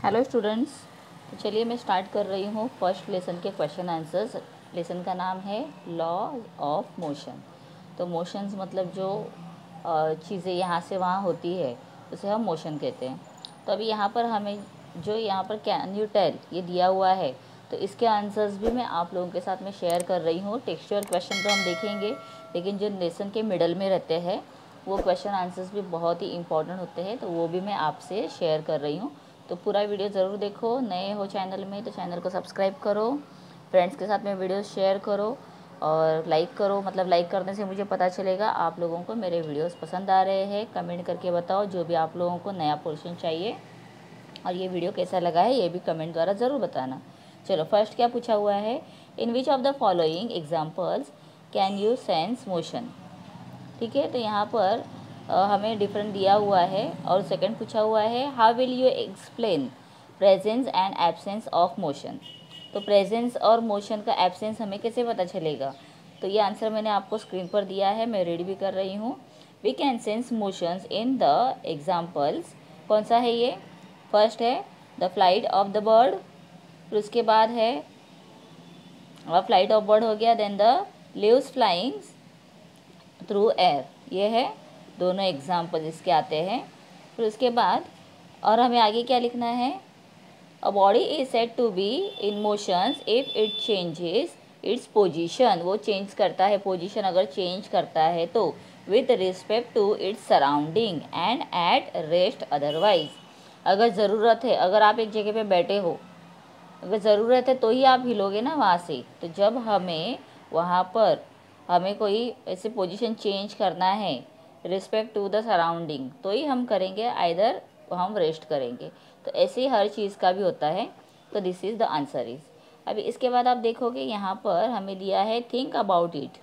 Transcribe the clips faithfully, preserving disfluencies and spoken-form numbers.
Hello students, तो चलिए मैं स्टार्ट कर रही हूँ फर्स्ट लेसन के क्वेश्चन आंसर्स। लेसन का नाम है लॉ ऑफ मोशन। तो मोशंस मतलब जो चीज़ें यहाँ से वहाँ होती है उसे हम मोशन कहते हैं। तो अभी यहाँ पर हमें जो यहाँ पर कैन यू टेल ये दिया हुआ है, तो इसके आंसर्स भी मैं आप लोगों के साथ में शेयर कर रही हूँ। टेक्सचुअल क्वेश्चन तो हम देखेंगे, लेकिन जो लेसन के मिडल में रहते हैं वो क्वेश्चन आंसर्स भी बहुत ही इंपॉर्टेंट होते हैं, तो वो भी मैं आपसे शेयर कर रही हूँ। तो पूरा वीडियो ज़रूर देखो। नए हो चैनल में तो चैनल को सब्सक्राइब करो, फ्रेंड्स के साथ में वीडियो शेयर करो और लाइक करो। मतलब लाइक करने से मुझे पता चलेगा आप लोगों को मेरे वीडियोस पसंद आ रहे हैं। कमेंट करके बताओ जो भी आप लोगों को नया पोर्शन चाहिए, और ये वीडियो कैसा लगा है ये भी कमेंट द्वारा ज़रूर बताना। चलो फर्स्ट क्या पूछा हुआ है, in which of the following examples can you sense motion. ठीक है, तो यहाँ पर आ, हमें डिफरेंट दिया हुआ है। और सेकंड पूछा हुआ है, how will you explain presence and absence of motion. तो प्रेजेंस और मोशन का एब्सेंस हमें कैसे पता चलेगा। तो ये आंसर मैंने आपको स्क्रीन पर दिया है, मैं रीड भी कर रही हूँ। We can sense motions in the examples. कौन सा है ये, फर्स्ट है the flight of the bird, फिर उसके बाद है फ्लाइट ऑफ बर्ड हो गया, then the leaves flying through air, ये है दोनों एग्जाम्पल इसके आते हैं। फिर उसके बाद और हमें आगे क्या लिखना है, a body is said to be in motions if it changes its position. वो चेंज करता है पोजीशन अगर चेंज करता है तो, with respect to its surrounding and at rest otherwise. अगर ज़रूरत है, अगर आप एक जगह पे बैठे हो, अगर ज़रूरत है तो ही आप हिलोगे ना वहाँ से। तो जब हमें वहाँ पर हमें कोई ऐसे पोजीशन चेंज करना है रिस्पेक्ट टू द सराउंडिंग, तो ही हम करेंगे, आइदर हम रेस्ट करेंगे। तो ऐसे ही हर चीज़ का भी होता है। तो this is the answer is. अभी इसके बाद आप देखोगे यहाँ पर हमें दिया है थिंक अबाउट इट।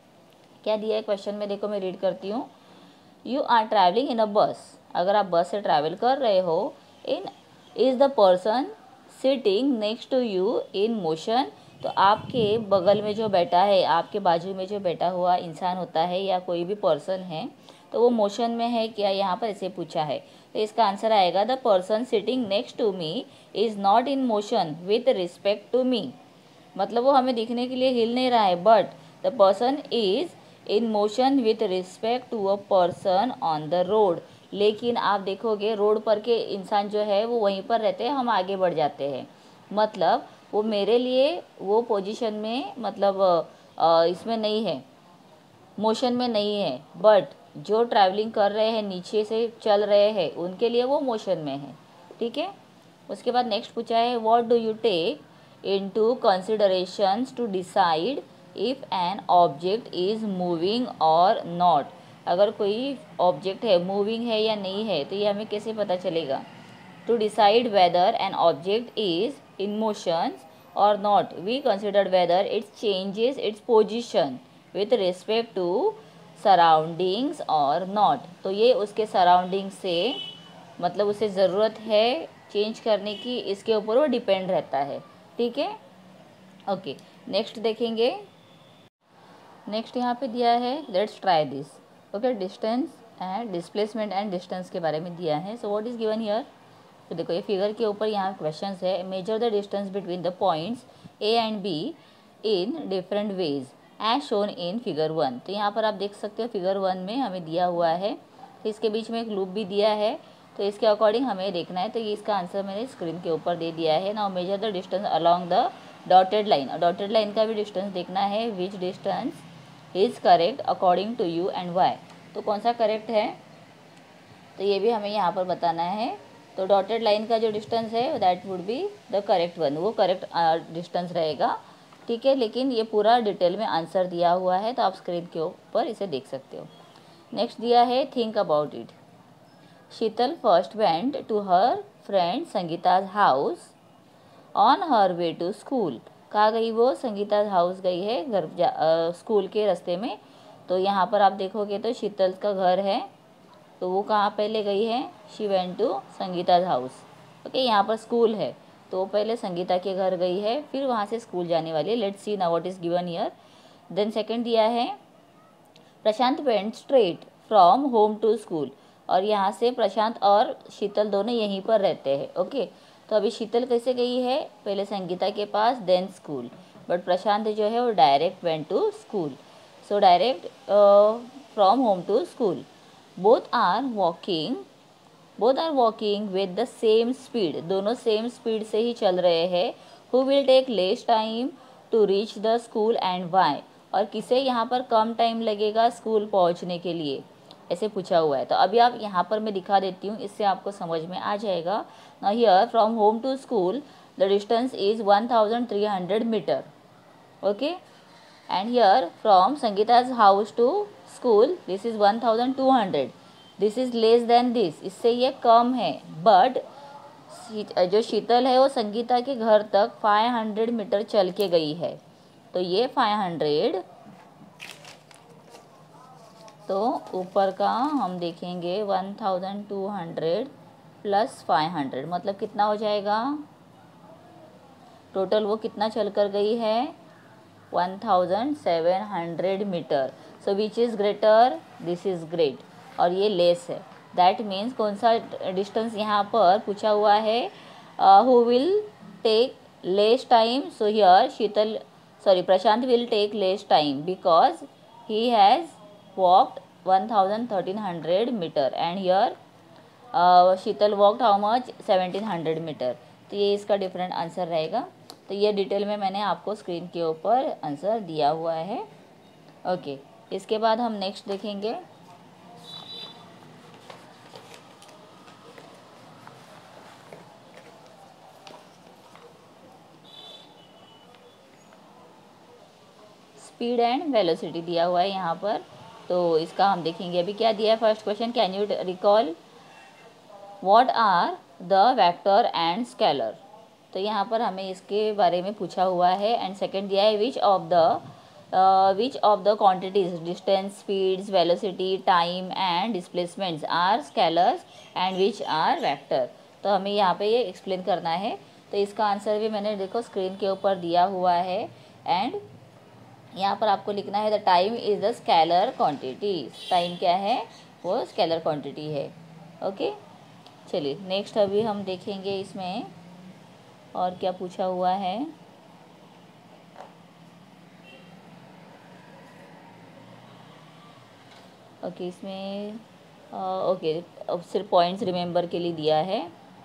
क्या दिया है क्वेश्चन में, देखो मैं रीड करती हूँ। You are travelling in a bus. अगर आप बस से ट्रैवल कर रहे हो, in is the person sitting next to you in motion. तो आपके बगल में जो बैठा है, आपके बाजू में जो बैठा हुआ इंसान होता है या कोई भी पर्सन है, तो वो मोशन में है क्या, यहाँ पर ऐसे पूछा है। तो इसका आंसर आएगा the person sitting next to me is not in motion with respect to me. मतलब वो हमें दिखने के लिए हिल नहीं रहा है, but the person is in motion with respect to a person on the road. लेकिन आप देखोगे रोड पर के इंसान जो है वो वहीं पर रहते हैं, हम आगे बढ़ जाते हैं। मतलब वो मेरे लिए वो पोजीशन में, मतलब आ, इसमें नहीं है, मोशन में नहीं है, बट जो ट्रैवलिंग कर रहे हैं, नीचे से चल रहे हैं, उनके लिए वो मोशन में है। ठीक है, उसके बाद नेक्स्ट पूछा है, what do you take into considerations to decide if an object is moving और नॉट। अगर कोई ऑब्जेक्ट है मूविंग है या नहीं है, तो ये हमें कैसे पता चलेगा। To decide whether an object is in motion और not, we consider whether it's changes its position with respect to surroundings और नॉट। तो ये उसके सराउंडिंग से, मतलब उसे ज़रूरत है चेंज करने की, इसके ऊपर वो डिपेंड रहता है। ठीक है, ओके नेक्स्ट देखेंगे। नेक्स्ट यहाँ पे दिया है, let's try this. Okay, distance and displacement and distance के बारे में दिया है। So what is given here. तो देखो ये फिगर के ऊपर यहाँ क्वेश्चंस है, measure the distance between the points A and B in different ways as shown in figure one. तो यहाँ पर आप देख सकते हो फिगर वन में हमें दिया हुआ है, तो इसके बीच में एक लूप भी दिया है, तो इसके अकॉर्डिंग हमें देखना है। तो ये इसका आंसर मैंने स्क्रीन के ऊपर दे दिया है। Now measure the distance along the dotted line. और डॉटेड लाइन का भी डिस्टेंस देखना है, which distance is correct according to you and why. तो कौन सा करेक्ट है, तो ये भी हमें यहाँ पर बताना है। तो डॉटेड लाइन का जो डिस्टेंस है that would be the correct one, वो करेक्ट डिस्टेंस रहेगा। ठीक है, लेकिन ये पूरा डिटेल में आंसर दिया हुआ है, तो आप स्क्रीन के ऊपर इसे देख सकते हो। नेक्स्ट दिया है think about it. Sheetal first went to her friend Sangeeta's house on her way to school. कहाँ गई वो, संगीताज हाउस गई है, घर जा स्कूल के रास्ते में। तो यहाँ पर आप देखोगे तो शीतल का घर है, तो वो कहाँ पहले गई है, she went to Sangeeta's house. Okay, यहाँ पर स्कूल है, तो पहले संगीता के घर गई है, फिर वहाँ से स्कूल जाने वाली है। Let's see now what is given here. Then second दिया है, Prashant went straight from home to school. और यहाँ से प्रशांत और शीतल दोनों यहीं पर रहते हैं। ओके, तो अभी शीतल कैसे गई है, पहले संगीता के पास देन स्कूल, बट प्रशांत जो है वो direct went to school, so direct from home to school. Both are walking both are walking with the same speed, दोनों सेम स्पीड से ही चल रहे हैं। Who will take less time to reach the school and why, और किसे यहाँ पर कम टाइम लगेगा स्कूल पहुँचने के लिए, ऐसे पूछा हुआ है। तो अभी आप यहाँ पर मैं दिखा देती हूँ, इससे आपको समझ में आ जाएगा। Now here from home to school the distance is one thousand three hundred metre, okay, and here from Sangeeta's house to school this is one thousand two hundred, this is less than this, इससे ये कम है। But जो शीतल है वो संगीता के घर तक five hundred metre चल के गई है, तो ये फाइव हंड्रेड, तो ऊपर का हम देखेंगे one thousand two hundred plus five hundred, मतलब कितना हो जाएगा टोटल, वो कितना चल कर गई है one thousand seven hundred metre. So which is greater, this is great, और ये लेस है। दैट मीन्स कौन सा डिस्टेंस यहाँ पर पूछा हुआ है, who will take less time, so here Sheetal sorry Prashant will take less time because he has walked one thousand thirteen hundred meter and here uh, Sheetal walked how much seventeen hundred meter। तो ये इसका different answer रहेगा। तो ये detail में मैंने आपको screen के ऊपर आंसर दिया हुआ है, ओके। इसके बाद हम नेक्स्ट देखेंगे स्पीड एंड वेलोसिटी दिया हुआ है यहाँ पर, तो इसका हम देखेंगे अभी क्या दिया है। First question, can you recall what are the vector and scalar, तो यहाँ पर हमें इसके बारे में पूछा हुआ है। एंड सेकंड दिया है which of the which of the quantities distance speeds velocity time and displacements are scalars and which are vector, तो हमें यहाँ पे ये एक्सप्लेन करना है। तो इसका आंसर भी मैंने देखो स्क्रीन के ऊपर दिया हुआ है। एंड यहाँ पर आपको लिखना है the time is the scalar quantity, time क्या है वो स्केलर क्वांटिटी है, ओके। चलिए नेक्स्ट अभी हम देखेंगे इसमें और क्या पूछा हुआ है। ओके इसमें ओके अब सिर्फ पॉइंट्स रिमेंबर के लिए दिया है,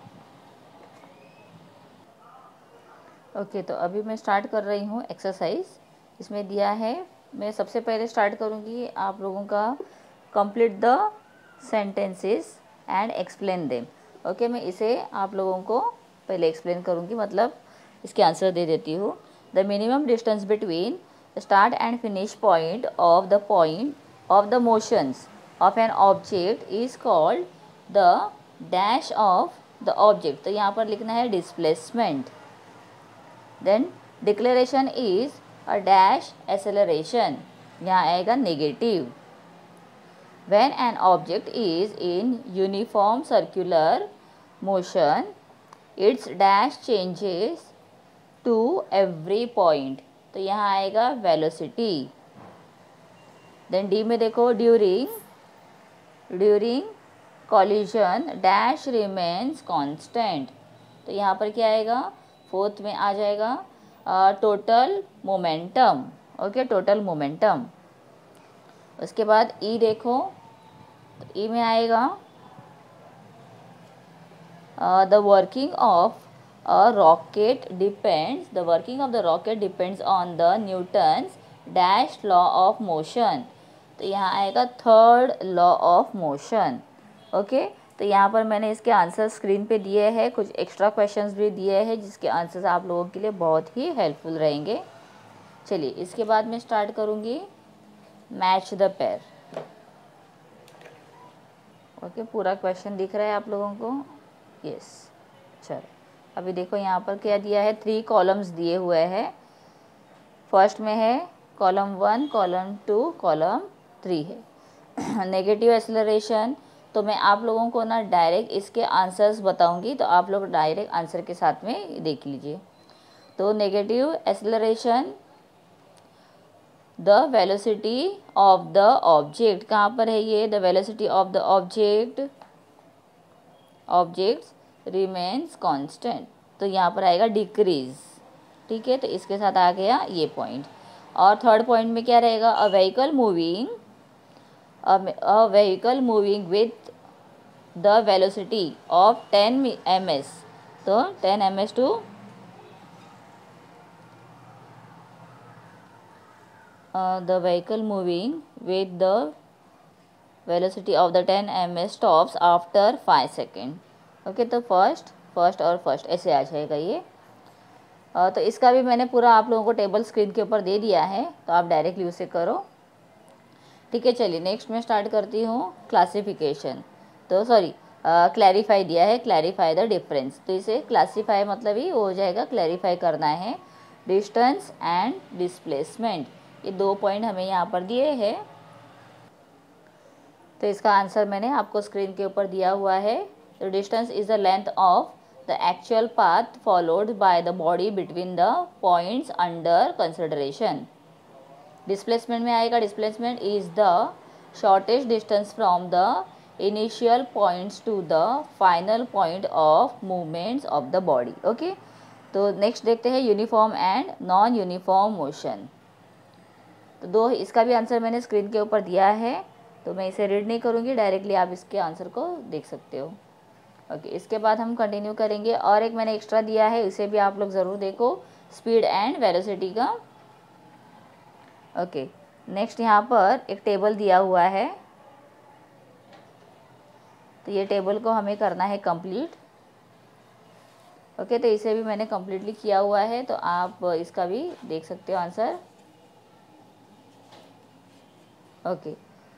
ओके। तो अभी मैं स्टार्ट कर रही हूँ एक्सरसाइज, इसमें दिया है मैं सबसे पहले स्टार्ट करूँगी आप लोगों का complete the sentences and explain them, okay. मैं इसे आप लोगों को पहले एक्सप्लेन करूँगी, मतलब इसके आंसर दे देती हूँ। The minimum distance between start and finish point of the point of the motions of an object is called the dash of the object, तो यहाँ पर लिखना है displacement. Then deceleration is a dash acceleration, यहाँ आएगा negative. When an object is in uniform circular motion, its dash changes to every point, तो यहाँ आएगा velocity। Then D में देखो during during collision dash remains constant, तो यहाँ पर क्या आएगा फोर्थ में आ जाएगा total momentum, okay total momentum. उसके बाद ई देखो, तो ई में आएगा the working of a rocket depends the working of the rocket depends on the Newton's dash law of motion, तो यहाँ आएगा third law of motion, okay. तो यहाँ पर मैंने इसके आंसर स्क्रीन पे दिए हैं, कुछ एक्स्ट्रा क्वेश्चंस भी दिए हैं जिसके आंसर्स आप लोगों के लिए बहुत ही हेल्पफुल रहेंगे। चलिए इसके बाद मैं स्टार्ट करूँगी मैच द पेयर, ओके। पूरा क्वेश्चन दिख रहा है आप लोगों को, यस। चलो अभी देखो यहाँ पर क्या दिया है, थ्री कॉलम्स दिए हुए हैं। फर्स्ट में है column one, column two, column three है नेगेटिव एक्सेलरेशन। तो मैं आप लोगों को ना डायरेक्ट इसके आंसर्स बताऊंगी, तो आप लोग डायरेक्ट आंसर के साथ में देख लीजिए। तो negative acceleration the velocity of the object, कहाँ पर है ये, the velocity of the object objects remains constant, तो यहाँ पर आएगा डिक्रीज। ठीक है, तो इसके साथ आ गया ये पॉइंट। और थर्ड पॉइंट में क्या रहेगा, a vehicle moving a vehicle moving with the velocity of ten M S, तो ten M S to the vehicle moving with the velocity of the ten M S stops after five second. Okay, तो first first और first ऐसे आ जाएगा ये। uh, तो इसका भी मैंने पूरा आप लोगों को टेबल स्क्रीन के ऊपर दे दिया है, तो आप डायरेक्टली उसे करो। ठीक है, चलिए नेक्स्ट मैं स्टार्ट करती हूँ क्लासिफिकेशन। तो सॉरी, क्लैरिफाई दिया है, क्लैरिफाई द डिफरेंस, तो इसे क्लासीफाई मतलब ही हो जाएगा क्लैरिफाई करना है। डिस्टेंस एंड डिस्प्लेसमेंट, ये दो पॉइंट हमें यहाँ पर दिए हैं। तो इसका आंसर मैंने आपको स्क्रीन के ऊपर दिया हुआ है। तो distance is the length of the actual path followed by the body between the points under consideration. Displacement में आएगा, displacement is the shortest distance from the initial points to the final point of movements of the body. Okay, तो next देखते हैं uniform and non uniform motion. तो दो, इसका भी answer मैंने स्क्रीन के ऊपर दिया है, तो मैं इसे रीड नहीं करूँगी, डायरेक्टली आप इसके आंसर को देख सकते हो। ओके, इसके बाद हम कंटिन्यू करेंगे। और एक मैंने एक्स्ट्रा दिया है, इसे भी आप लोग ज़रूर देखो, स्पीड एंड वेलोसिटी का। ओके, नेक्स्ट यहाँ पर एक टेबल दिया हुआ है, तो ये टेबल को हमें करना है कंप्लीट। ओके, तो इसे भी मैंने कंप्लीटली किया हुआ है, तो आप इसका भी देख सकते हो आंसर। ओके,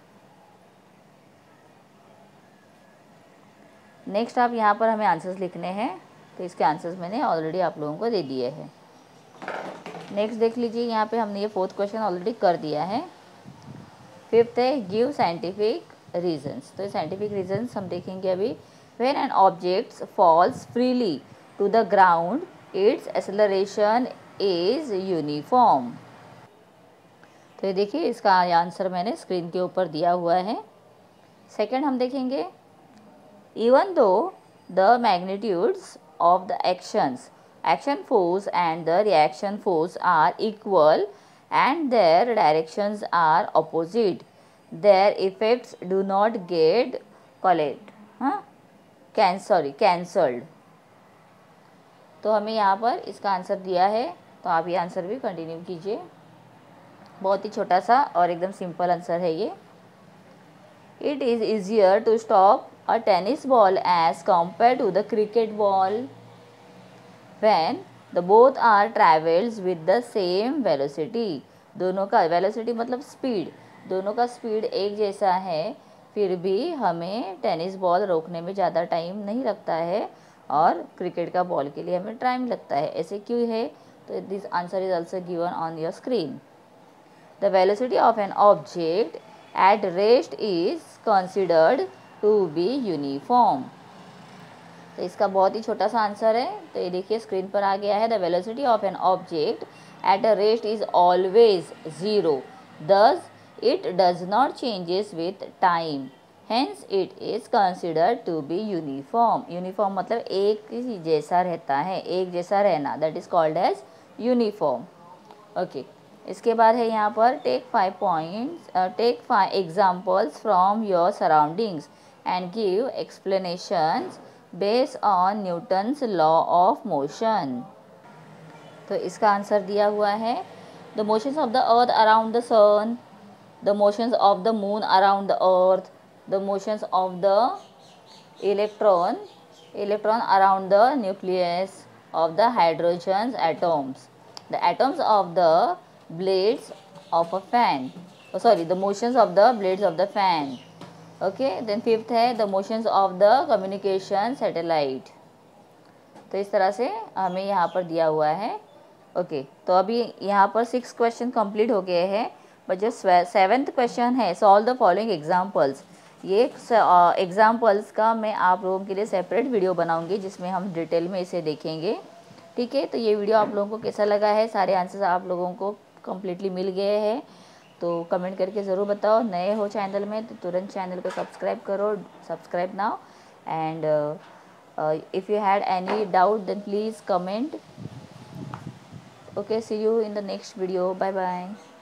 नेक्स्ट आप यहाँ पर हमें आंसर्स लिखने हैं, तो इसके आंसर्स मैंने ऑलरेडी आप लोगों को दे दिए हैं। नेक्स्ट देख लीजिए, यहाँ पे हमने ये फोर्थ क्वेश्चन ऑलरेडी कर दिया है। फिफ्थ है गिव साइंटिफिक रीजंस, तो साइंटिफिक रीजंस हम देखेंगे अभी। When an object falls freely to the ground its acceleration is uniform. तो ये देखिए, इसका आंसर मैंने स्क्रीन के ऊपर दिया हुआ है। सेकंड हम देखेंगे, even though the magnitudes of the actions action force and the reaction force are equal and their directions are opposite, their effects do not get collect हाँ कैन सॉरी कैंसल्ड। तो हमें यहाँ पर इसका आंसर दिया है, तो आप ये आंसर भी कंटिन्यू कीजिए। बहुत ही छोटा सा और एकदम सिंपल आंसर है ये। It is easier to stop a tennis ball as compared to the cricket ball when the both are travels with the same velocity। दोनों का velocity मतलब स्पीड, दोनों का स्पीड एक जैसा है, फिर भी हमें टेनिस बॉल रोकने में ज़्यादा टाइम नहीं लगता है और क्रिकेट का बॉल के लिए हमें टाइम लगता है। ऐसे क्यों है, तो this answer is also given on your screen. The velocity of an object at rest is considered to be uniform। तो इसका बहुत ही छोटा सा आंसर है, तो ये देखिए स्क्रीन पर आ गया है। The velocity of an object at a rest is always zero, thus it does not changes with time, hence it is considered to be uniform. Uniform मतलब एक ही जैसा रहता है, एक जैसा रहना, that is called as uniform. Okay, इसके बाद है यहाँ पर take five points take five examples from your surroundings and give explanations based on Newton's law of motion. तो इसका आंसर दिया हुआ है, the motions of the earth around the sun, the motions of the moon around the earth, the motions of the electron electron around the nucleus of the hydrogen atoms, the atoms of the blades of a fan, oh sorry the motions of the blades of the fan। okay, then fifth है the motions of the communication satellite। तो इस तरह से हमें यहाँ पर दिया हुआ है। ओके okay, तो अभी यहाँ पर सिक्स क्वेश्चन कंप्लीट हो गए हैं, बट जो सेवेंथ क्वेश्चन है सॉल्व द फॉलोइंग एग्जाम्पल्स, ये एग्जाम्पल्स का मैं आप लोगों के लिए सेपरेट वीडियो बनाऊंगी जिसमें हम डिटेल में इसे देखेंगे। ठीक है, तो ये वीडियो आप लोगों को कैसा लगा है, सारे आंसर्स आप लोगों को कम्प्लीटली मिल गए हैं, तो कमेंट करके ज़रूर बताओ। नए हो चैनल में तो तुरंत चैनल को सब्सक्राइब करो, subscribe now and If you had any doubt, then please comment. Okay, see you in the next video. Bye bye.